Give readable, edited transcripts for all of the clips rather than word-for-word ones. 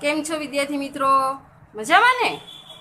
કેમ છો વિદ્યાર્થી મિત્રો? મજામાં ને?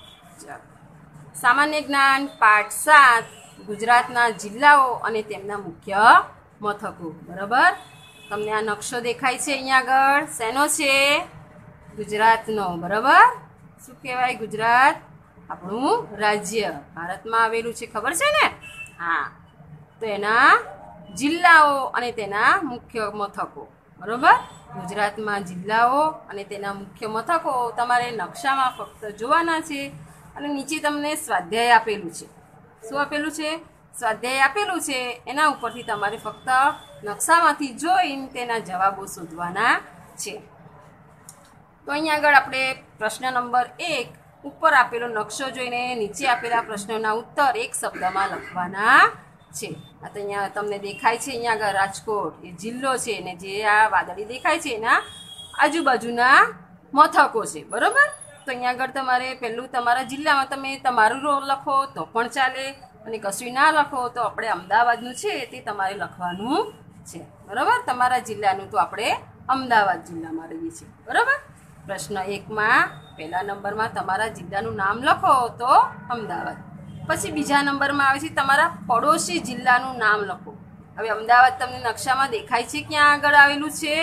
સામાન્ય જ્ઞાન પાઠ 7 ગુજરાતના જિલ્લાઓ અને તેમના મુખ્ય મથકો. બરાબર, તમને આ નકશો દેખાય છે અહીંયા આગળ, શેનો છે? ગુજરાતનો. બરાબર, શું કહેવાય? ગુજરાત આપણું રાજ્ય ભારતમાં આવેલું છે, ખબર છે ને? હા, તો એના જિલ્લાઓ અને તેના મુખ્ય મથકો. બરાબર, ગુજરાતમાં જિલ્લાઓ અને તેના મુખ્ય મથકો તમારે નકશામાં ફક્ત જોવાના છે. અને નીચે તમને સ્વાધ્યાય આપેલું છે. શું આપેલું છે? સ્વાધ્યાય આપેલું છે. એના ઉપરથી તમારે ફક્ત નકશામાંથી જોઈને તેના જવાબો શોધવાના છે. તો અહીંયા આગળ આપણે પ્રશ્ન નંબર 1 ઉપર આપેલો નકશો જોઈને નીચે આપેલા પ્રશ્નોના ઉત્તર એક શબ્દમાં લખવાના છે. આ તો અહીંયા તમને દેખાય છે અહીંયા આગળ રાજકોટ એ જિલ્લો છે, ને જે આ વાદળી દેખાય છે એના આજુબાજુના મથકો છે. બરાબર, તો અહીંયા આગળ તમારે પહેલું તમારા જિલ્લામાં તમે તમારું રોલ લખો તો પણ ચાલે, અને કશું ના લખો તો આપણે અમદાવાદનું છે તે તમારે લખવાનું છે. બરાબર, તમારા જિલ્લાનું તો આપણે અમદાવાદ જિલ્લામાં રહીએ છીએ. બરાબર, પ્રશ્ન 1માં પહેલા નંબરમાં તમારા જિલ્લાનું નામ લખો તો અમદાવાદ. પછી બીજા નંબરમાં આવે છે તમારા પડોશી જિલ્લાનું નામ લખો. હવે અમદાવાદ તમને નકશામાં દેખાય છે ક્યાં આગળ આવેલું છે?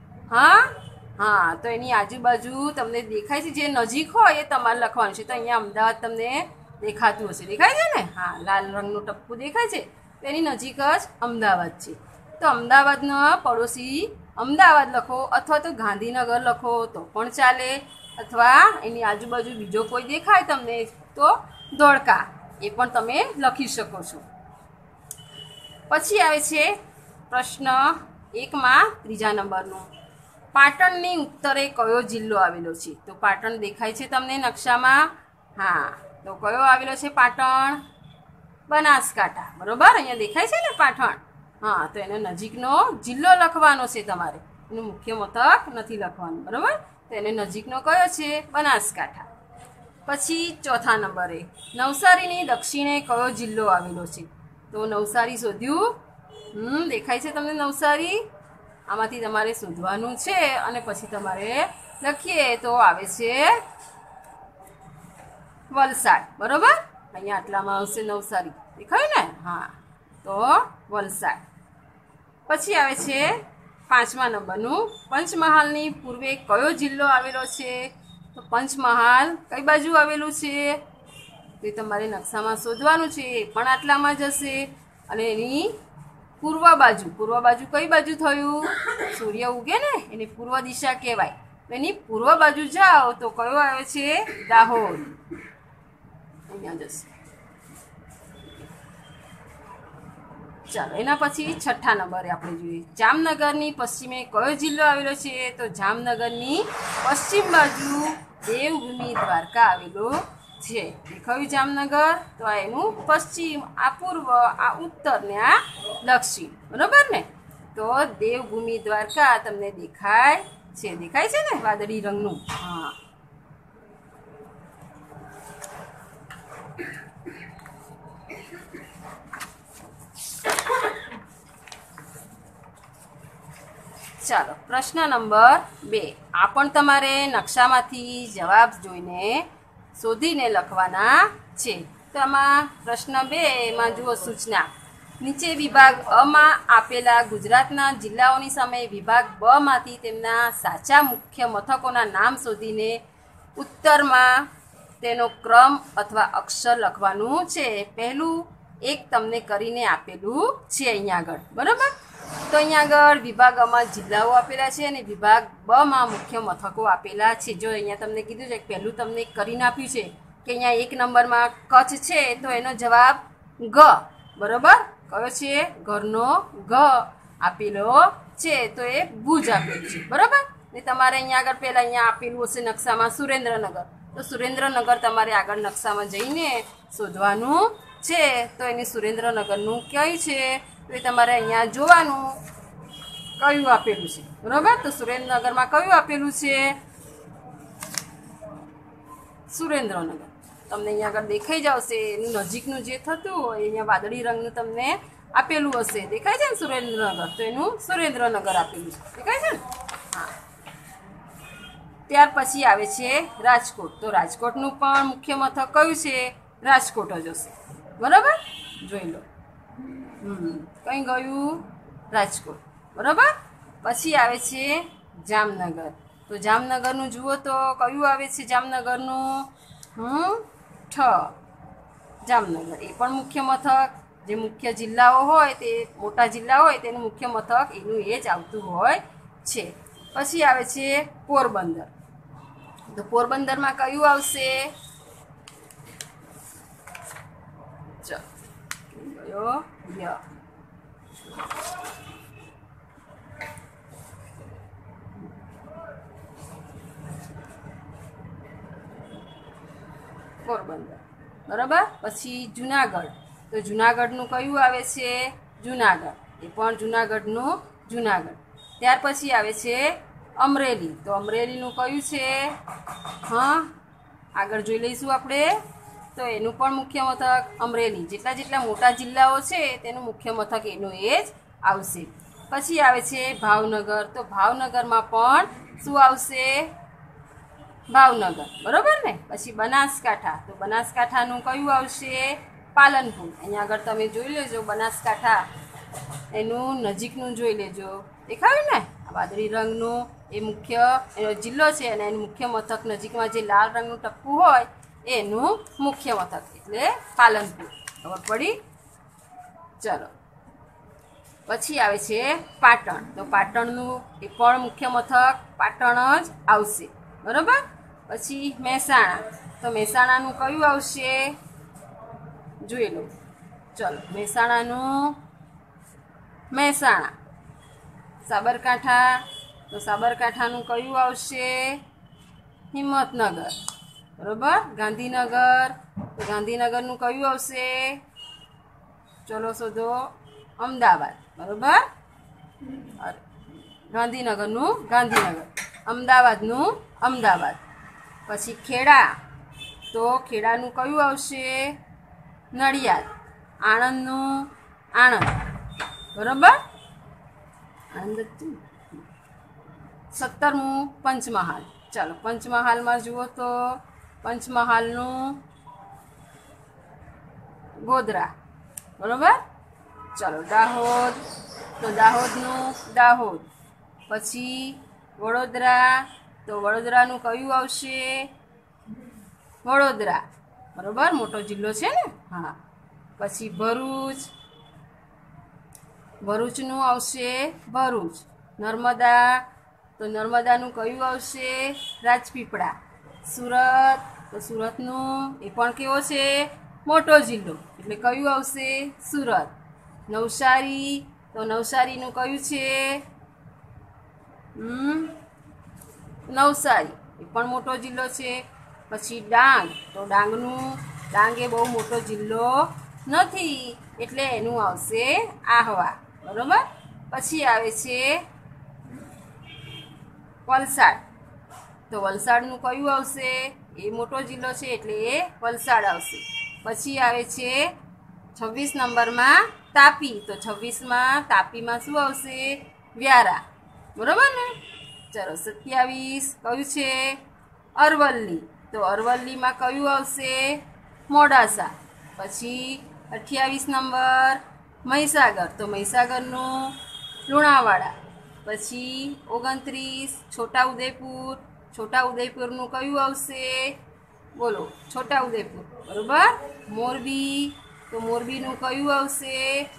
હા, તો એની આજુબાજુ તમને દેખાય છે, જે નજીક હોય એ તમારે લખવાનું છે. તો અહીંયા અમદાવાદ તમને દેખાતું હશે, દેખાય છે ને? હા, લાલ રંગનું ટપકું દેખાય છે, તો એની નજીક જ અમદાવાદ છે. તો અમદાવાદનો પડોશી અમદાવાદ લખો, અથવા તો ગાંધીનગર લખો તો પણ ચાલે, અથવા એની આજુબાજુ બીજો કોઈ દેખાય તમને તો ધોળકા એ પણ તમે લખી શકો છો. પછી આવે છે પ્રશ્ન 1માં ત્રીજા નંબરનું, પાટણની ઉત્તરે કયો જિલ્લો આવેલો છે? તો પાટણ દેખાય છે તમને નકશામાં. હા, તો કયો આવેલો છે પાટણ? બનાસકાંઠા. બરોબર, અહીંયા દેખાય છે ને પાટણ. હા, તો એનો નજીકનો જિલ્લો લખવાનો છે તમારે, એનું મુખ્ય મથક નથી લખવાનું. બરાબર, તો એને નજીકનો કયો છે? બનાસકાંઠા. પછી ચોથા નંબરે નવસારીની દક્ષિણે કયો જિલ્લો આવેલો છે? તો નવસારી શોધ્યું? દેખાય છે તમને નવસારી? આમાંથી તમારે શોધવાનું છે, અને પછી તમારે લખીએ તો આવે છે વલસાડ. બરોબર, અહીંયા આટલામાં આવશે નવસારી, દેખાય ને? હા, તો વલસાડ. પછી આવે છે 5મા નંબરનું, પંચમહાલની પૂર્વે કયો જિલ્લો આવેલો છે? તો પંચમહાલ કઈ બાજુ આવેલું છે? તો એ તમારે નકશામાં શોધવાનું છે, એ પણ આટલામાં જ હશે. અને એની પૂર્વ બાજુ કઈ બાજુ થયું? સૂર્ય ઉગે ને એની પૂર્વ દિશા કહેવાય. તો એની પૂર્વ બાજુ જાઓ તો કયો આવે છે? દાહોદ. અહીંયા જશે. ચાલો, એના પછી છઠ્ઠા નંબરે આપણે જોઈએ, જામનગરની પશ્ચિમે કયો જિલ્લો આવેલો છે? તો જામનગરની પશ્ચિમ બાજુ દેવભૂમિ દ્વારકા આવેલો છે. દેખાયું જામનગર? તો આ એનું પશ્ચિમ, આ પૂર્વ, આ ઉત્તર ને આ દક્ષિણ. બરોબર ને? તો દેવભૂમિ દ્વારકા તમને દેખાય છે ને વાદળી રંગનું? હા. ચાલો, પ્રશ્ન નંબર 2 આ પણ તમારે નકશામાંથી જવાબ જોઈને શોધીને લખવાના છે. તો આમાં પ્રશ્ન 2માં જુઓ સૂચના, નીચે વિભાગ અમાં આપેલા ગુજરાતના જિલ્લાઓની સામે વિભાગ બમાંથી તેમના સાચા મુખ્ય મથકોના નામ શોધીને ઉત્તરમાં તેનો ક્રમ અથવા અક્ષર લખવાનું છે. પહેલું એક તમને કરીને આપેલું છે અહીંયા આગળ. બરાબર, તો અહીંયા આગળ વિભાગ અમાં જિલ્લાઓ આપેલા છે અને વિભાગ બમાં મુખ્ય મથકો આપેલા છે. જો અહીંયા તમને કીધું છે કે પહેલું તમને કરીને આપ્યું છે કે અહીંયા 1 નંબરમાં કચ્છ છે, તો એનો જવાબ ગ. બરોબર, કયો છે? ઘરનો ઘ આપેલો છે, તો એ ભુજ આપેલું છે. બરાબર, ને તમારે અહીંયા આગળ પહેલાં અહીંયા આપેલું હશે નકશામાં સુરેન્દ્રનગર, તો સુરેન્દ્રનગર તમારે આગળ નકશામાં જઈને શોધવાનું છે. તો એની સુરેન્દ્રનગરનું કયું છે? તો એ તમારે અહીંયા જોવાનું કયું આપેલું છે. બરાબર, તો સુરેન્દ્રનગરમાં કયું આપેલું છે? સુરેન્દ્રનગર. તમને અહીંયા આગળ દેખાઈ જશે, એનું નજીકનું જે થતું હોય અહીંયા વાદળી રંગનું તમને આપેલું હશે, દેખાય છે ને સુરેન્દ્રનગર? તો એનું સુરેન્દ્રનગર આપેલું છે, દેખાય છે ને? હા. ત્યાર પછી આવે છે રાજકોટ. તો રાજકોટનું પણ મુખ્ય મથક કયું છે? રાજકોટ જ હશે. બરાબર, જોઈ લો. કઈ ગયું? રાજકોટ. બરાબર. પછી આવે છે જામનગર. તો જામનગરનું જુઓ તો કયું આવે છે જામનગરનું? જામનગર એ પણ મુખ્ય મથક. જે મુખ્ય જિલ્લાઓ હોય તે મોટા જિલ્લા હોય તેનું મુખ્ય મથક એનું એ જ આવતું હોય છે. પછી આવે છે પોરબંદર. તો પોરબંદરમાં કયું આવશે? ચલો ય. પોરબંદર. બરાબર. પછી જુનાગઢ. તો જુનાગઢનું કયું આવે છે? જુનાગઢ એ પણ જુનાગઢનું જુનાગઢ. ત્યાર પછી આવે છે અમરેલી. તો અમરેલીનું કયું છે? આગળ જોઈ લઈશું આપણે. તો એનું પણ મુખ્ય મથક અમરેલી. જેટલા જેટલા મોટા જિલ્લાઓ છે તેનું મુખ્ય મથક એનું એ જ આવશે. પછી આવે છે ભાવનગર. તો ભાવનગરમાં પણ શું આવશે? ભાવનગર. બરોબર ને. પછી બનાસકાંઠા. તો બનાસકાંઠાનું કયું આવશે? પાલનપુર. અહીંયા આગળ તમે જોઈ લેજો બનાસકાંઠા એનું નજીકનું જોઈ લેજો. દેખાયું ને? આ વાદળી રંગનું એ મુખ્ય એનો જિલ્લો છે અને એનું મુખ્ય મથક નજીકમાં જે લાલ રંગનું ટપકું હોય એનું મુખ્ય મથક એટલે પાલનપુર. ખબર પડી? ચલો. પછી આવે છે પાટણ. તો પાટણનું એ પણ મુખ્ય મથક પાટણ જ આવશે. બરાબર. પછી મહેસાણા. તો મહેસાણાનું કયું આવશે? જોઈ લો. ચલો. મહેસાણાનું મહેસાણા. સાબરકાંઠા. તો સાબરકાંઠાનું કયું આવશે? હિંમતનગર. બરાબર. ગાંધીનગર. તો ગાંધીનગરનું કયું આવશે? ચલો શોધો. અમદાવાદ. બરાબર. ગાંધીનગરનું ગાંધીનગર. અમદાવાદનું અમદાવાદ. પછી ખેડા. તો ખેડાનું કયું આવશે? નડિયાદ. આણંદનું આણંદ. બરાબર. આણંદ 17મું પંચમહાલ. ચાલો પંચમહાલમાં જુઓ તો પંચમહાલનું ગોધરા. બરાબર. ચલો દાહોદ. તો દાહોદનું દાહોદ. પછી વડોદરા. તો વડોદરાનું કયું આવશે? વડોદરા. બરાબર. મોટો જિલ્લો છે ને. હા. પછી ભરૂચ. ભરૂચનું આવશે ભરૂચ. નર્મદા. તો નર્મદાનું કયું આવશે? રાજપીપળા. સુરત. તો સુરતનું એ પણ કેવો છે? મોટો જિલ્લો એટલે કયું આવશે? સુરત. નવસારી. તો નવસારીનું કયું છે? નવસારી એ પણ મોટો જિલ્લો છે. પછી ડાંગ. તો ડાંગ એ બહુ મોટો જિલ્લો નથી એટલે એનું આવશે આહવા. બરાબર. પછી આવે છે વલસાડ. તો વલસાડનું કયું આવશે? એ મોટો જિલ્લો છે એટલે એ વલસાડ આવશે. પછી આવે છે 26 નંબરમાં તાપી. તો 26માં તાપીમાં શું આવશે? વ્યારા. બરાબર ને. ચલો 27 કયું છે? અરવલ્લી. તો અરવલ્લીમાં કયું આવશે? મોડાસા. પછી 28 નંબર મહીસાગર. તો મહીસાગરનું લુણાવાડા. પછી 29 છોટાઉદેપુર. છોટાઉદેપુરનું કયું આવશે? બોલો. છોટાઉદેપુર. બરાબર. મોરબી. તો મોરબીનું કયું આવશે?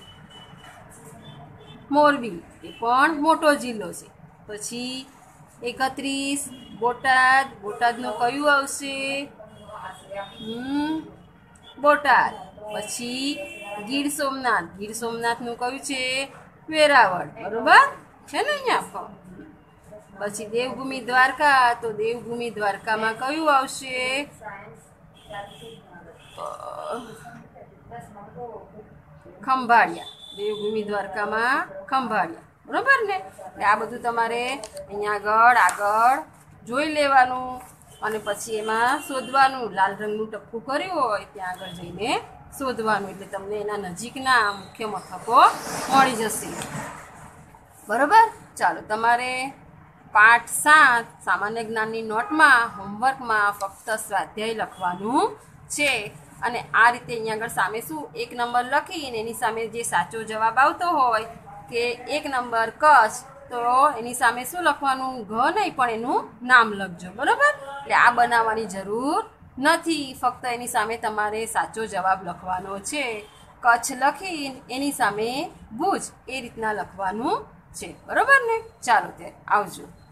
મોરબી એ પણ મોટો જિલ્લો છે. પછી 31 બોટાદ. બોટાદનું કયું આવશે? બોટાદ. પછી ગીર સોમનાથ. ગીર સોમનાથનું કયું છે? વેરાવળ. બરાબર છે ને અહીંયા. પછી દેવભૂમિ દ્વારકા. તો દેવભૂમિ દ્વારકામાં કયું આવશે? ખંભાળિયા. દેવભૂમિ દ્વારકામાં ખંભાળિયા. બરાબર ને. આ બધું તમારે અહીંયા આગળ જોઈ લેવાનું અને પછી એમાં શોધવાનું. લાલ રંગનું ટપકું કર્યું હોય ત્યાં આગળ જઈને શોધવાનું એટલે તમને એના નજીકના મુખ્ય મથકો મળી જશે. બરાબર. ચાલો તમારે પાઠ 7 સામાન્ય જ્ઞાનની નોટમાં હોમવર્કમાં ફક્ત સ્વાધ્યાય લખવાનું છે અને આ રીતે અહીંયા આગળ સામે શું 1 નંબર લખીને એની સામે જે સાચો જવાબ આવતો હોય કે 1 નંબર કચ્છ તો એની સામે શું લખવાનું ઘ નહીં પણ એનું નામ લખજો બરાબર એટલે આ બનાવવાની જરૂર નથી ફક્ત એની સામે તમારે સાચો જવાબ લખવાનો છે કચ્છ લખી એની સામે ભુજ એ રીતના લખવાનું છે બરાબર ને ચાલો ત્યારે આવજો